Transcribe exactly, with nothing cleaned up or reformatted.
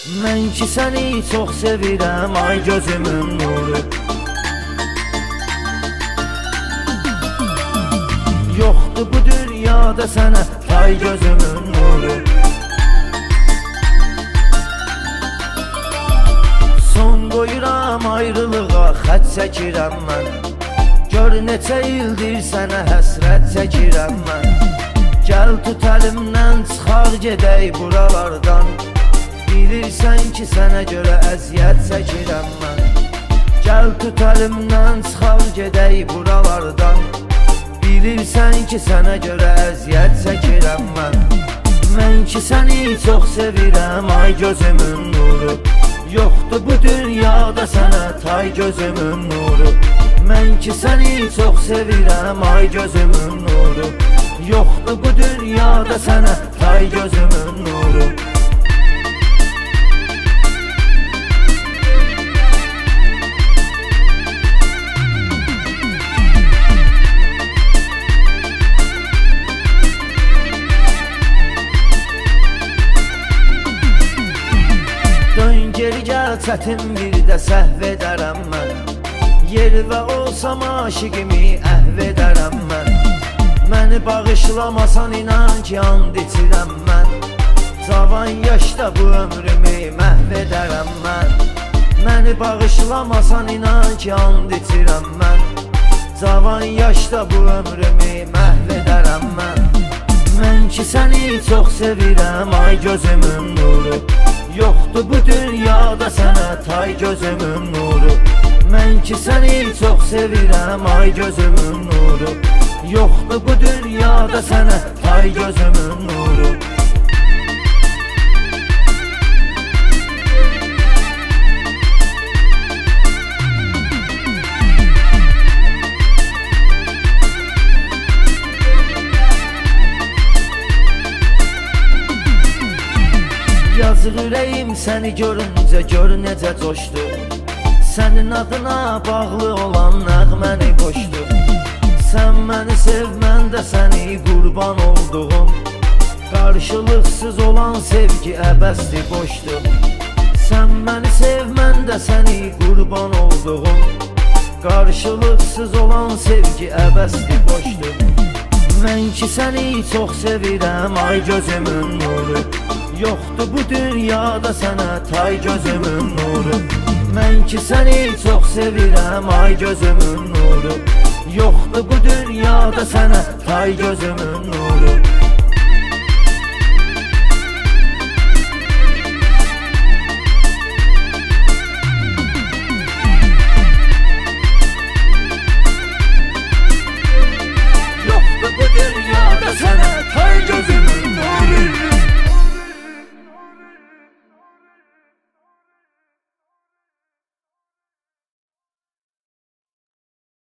Mən ki səni çox sevirəm, ay gözümün nuru. Yoxdur bu dünyada sənə tay gözümün nuru. Son qoyuram ayrılığa, xət çəkirəm mən. Gör neçə ildir sənə həsrət çəkirəm mən. Gəl tut əlimdən, çıxar gedək buralardan. Bilirsən ki sənə görə əziyyət çəkirəm mən. Gəl tut əlimdən, çıxar gedək buralardan. Bilirsən ki sənə görə əziyyət çəkirəm mən. Mən ki səni çox sevirəm, ay gözümün nuru. Yoxdur bu dünyada sənə tay gözümün nuru. Mən ki səni çox sevirəm, ay gözümün nuru. Yoxdur bu dünyada sənə tay gözümün nuru. Dön geri gəl, çətin bir də səhv edərəm mən. Yervə olsam aşiqimi əhv edərəm mən. Məni bağışlamasan inan ki and içirəm mən. Cavan yaşda bu ömrümü məhv edərəm mən. Məni bağışlamasan inan ki and içirəm mən. Cavan yaşda bu ömrümü məhv edərəm mən. Mən ki səni çox sevirəm, ay gözümün nuru. Yoxdur bu dünyada sənə tay gözümün nuru. Mən ki səni çox sevirəm, ay gözümün nuru. Yoxdur bu dünyada sənə tay gözümün nuru. Yazıq ürəyim səni görüncə gör necə coşdu. Sənin adına bağlı olan nəğməni qoşdu. Sən məni sev, mən də səni qurban olduğum. Qarşılıqsız olan sevgi əbəsdir, boşdur. Sən məni sev, mən də səni qurban olduğum. Qarşılıqsız olan sevgi əbəsdir, boşdur. Mən ki səni çox sevirəm, ay gözümün nuru. Yoxdur bu dünyada sənə tay gözümün nuru. Mən ki səni çox sevirəm, ay gözümün nuru. Yoxdur bu dünyada sənə tay gözümün nuru.